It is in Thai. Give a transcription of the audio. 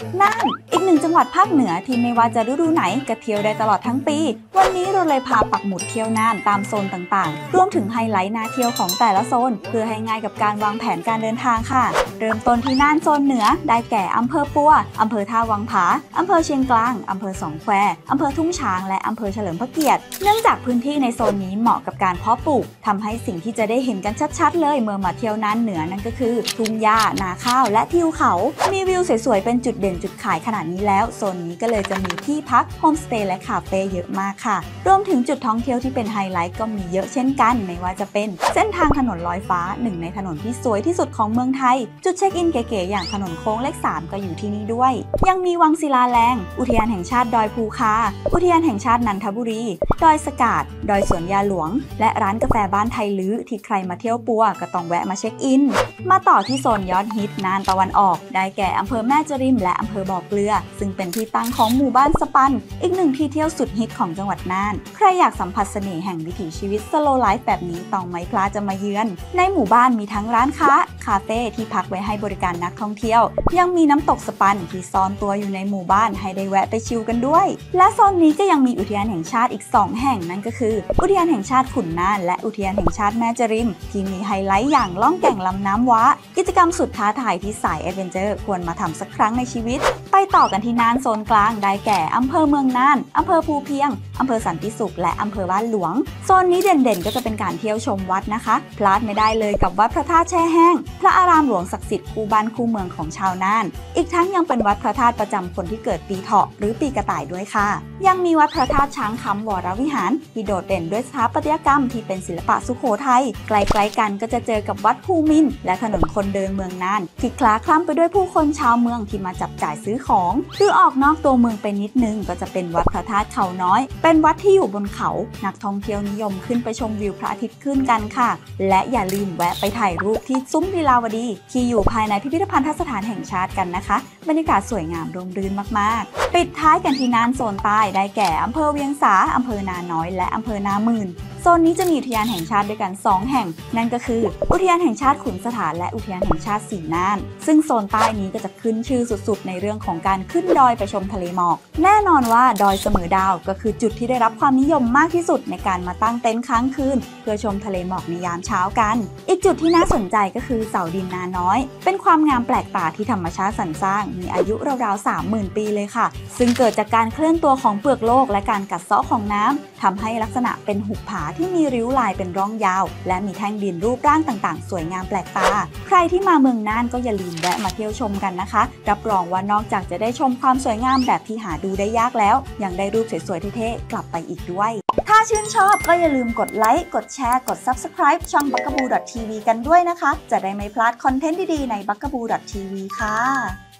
น่านอีกหนึ่งจังหวัดภาคเหนือที่ไม่ว่าจะฤดูไหนก็เที่ยวได้ตลอดทั้งปีวันนี้เราเลยพาปักหมุดเที่ยวน่านตามโซนต่างๆรวมถึงไฮไลท์น่าเที่ยวของแต่ละโซนเพื่อให้ง่ายกับการวางแผนการเดินทางค่ะเริ่มต้นที่น่านโซนเหนือได้แก่อำเภอปัวอำเภอท่าวังผาอำเภอเชียงกลางอำเภอสองแควอำเภอทุ่งช้างและอำเภอเฉลิมพระเกียรติเนื่องจากพื้นที่ในโซนนี้เหมาะกับการเพาะปลูกทำให้สิ่งที่จะได้เห็นกันชัดๆเลยเมื่อมาเที่ยวน่านเหนือนั่นก็คือทุ่งหญ้านาข้าวและทิวเขามีวิวสวยๆเป็นจุดเด่นจุดขายขนาดนี้แล้วโซนนี้ก็เลยจะมีที่พักโฮมสเตย์และคาเฟ่เยอะมากค่ะรวมถึงจุดท่องเที่ยวที่เป็นไฮไลท์ก็มีเยอะเช่นกันไม่ว่าจะเป็นเส้นทางถนนลอยฟ้าหนึ่งในถนนที่สวยที่สุดของเมืองไทยจุดเช็คอินเก๋ๆอย่างถนนโค้งเลข 3ก็อยู่ที่นี่ด้วยยังมีวังศิลาแรงอุทยานแห่งชาติดอยภูคาอุทยานแห่งชาตินันทบุรีดอยสกาดดอยสวนยาหลวงและร้านกาแฟบ้านไทยลื้อที่ใครมาเที่ยวปัวก็ต้องแวะมาเช็คอินมาต่อที่โซนยอดฮิตน่านตะวันออกได้แก่อำเภอแม่จริมและอำเภอบ่อเกลือซึ่งเป็นที่ตั้งของหมู่บ้านสปันอีกหนึ่งที่เที่ยวสุดฮิตของจังหวัดน่านใครอยากสัมผัสเสน่ห์แห่งวิถีชีวิตสโลว์ไลฟ์แบบนี้ต้องไม่พลาดจะมาเยือนในหมู่บ้านมีทั้งร้านค้าคาเฟ่ที่พักไว้ให้บริการนักท่องเที่ยวยังมีน้ำตกสปันที่ซ่อนตัวอยู่ในหมู่บ้านให้ได้แวะไปชิลกันด้วยและโซนนี้ก็ยังมีอุทยานแห่งชาติอีก2แห่งนั่นก็คืออุทยานแห่งชาติขุนน่านและอุทยานแห่งชาติแม่จริมที่มีไฮไลท์อย่างล่องแก่งลำน้ำว้ากิจกรรมสุดท้าทายที่สายแอดเวนเจอร์ควรมาทำสักครั้งในชีวิตไปต่อกันที่น่านโซนกลางได้แก่อำเภอเมืองน่านอำเภอภูเพียงอำเภอสันติสุขและอำเภอบ้านหลวงโซนนี้เด่นๆก็จะเป็นการเที่ยวชมวัดนะคะพลาดไม่ได้เลยกับวัดพระธาตุแช่แห้งพระอารามหลวงศักดิ์สิทธิ์คู่บ้านคู่เมืองของชาวน่านอีกทั้งยังเป็นวัดพระธาตุประจำคนที่เกิดปีเถาะหรือปีกระต่ายด้วยค่ะยังมีวัดพระธาตุช้างคำวรวิหารที่โดดเด่นด้วยสถาปัตยกรรมที่เป็นศิลปะสุโขทัยใกล้ๆกันก็จะเจอกับวัดภูมินทร์และถนนคนเดินเมืองน่านที่คล้าคล้ำไปด้วยผู้คนชาวเมืองที่มาจับจ่ายซื้อของหรือออกนอกตัวเมืองไปนิดนึงก็จะเป็นวัดพระธาตุเขาน้อยเป็นวัดที่อยู่บนเขานักท่องเที่ยวนิยมขึ้นไปชมวิวพระอาทิตย์ขึ้นกันค่ะและอย่าลืมแวะไปถ่ายรูปที่ซุ้มลีลาวดีที่อยู่ภายในพิพิธภัณฑสถานแห่งชาติกันนะคะบรรยากาศสวยงามร่มรื่นมากๆปิดท้ายกันที่น่านโซนใต้ได้แก่อำเภอเวียงสาอำเภอนาน้อยและอำเภอนามื่นโซนนี้จะมีอุทยานแห่งชาติด้วยกัน2แห่งนั่นก็คืออุทยานแห่งชาติขุนสถานและอุทยานแห่งชาติสีน่านซึ่งโซนใต้นี้ก็จะขึ้นชื่อสุดๆในเรื่องของการขึ้นดอยไปชมทะเลหมอกแน่นอนว่าดอยเสมอดาวก็คือจุดที่ได้รับความนิยมมากที่สุดในการมาตั้งเต็นท์ค้างคืนเพื่อชมทะเลหมอกในยามเช้ากันอีกจุดที่น่าสนใจก็คือเสาดินนาน้อยเป็นความงามแปลกตาที่ธรรมชาติสรรสร้างมีอายุราวๆ 30,000 ปีเลยค่ะซึ่งเกิดจากการเคลื่อนตัวของเปลือกโลกและการกัดเซาะของน้ำทำให้ลักษณะเป็นหุบผาที่มีริ้วลายเป็นร่องยาวและมีแท่งดินรูปร่างต่างๆสวยงามแปลกตาใครที่มาเมืองน่านก็อย่าลืมแวะมาเที่ยวชมกันนะคะรับรองว่านอกจากจะได้ชมความสวยงามแบบที่หาดูได้ยากแล้วยังได้รูปสวยๆเท่ๆกลับไปอีกด้วยถ้าชื่นชอบก็อย่าลืมกดไลค์กดแชร์กด Subscribe ช่อง bugaboo.tv กันด้วยนะคะจะได้ไม่พลาดคอนเทนต์ดีๆใน bugaboo.tv ค่ะ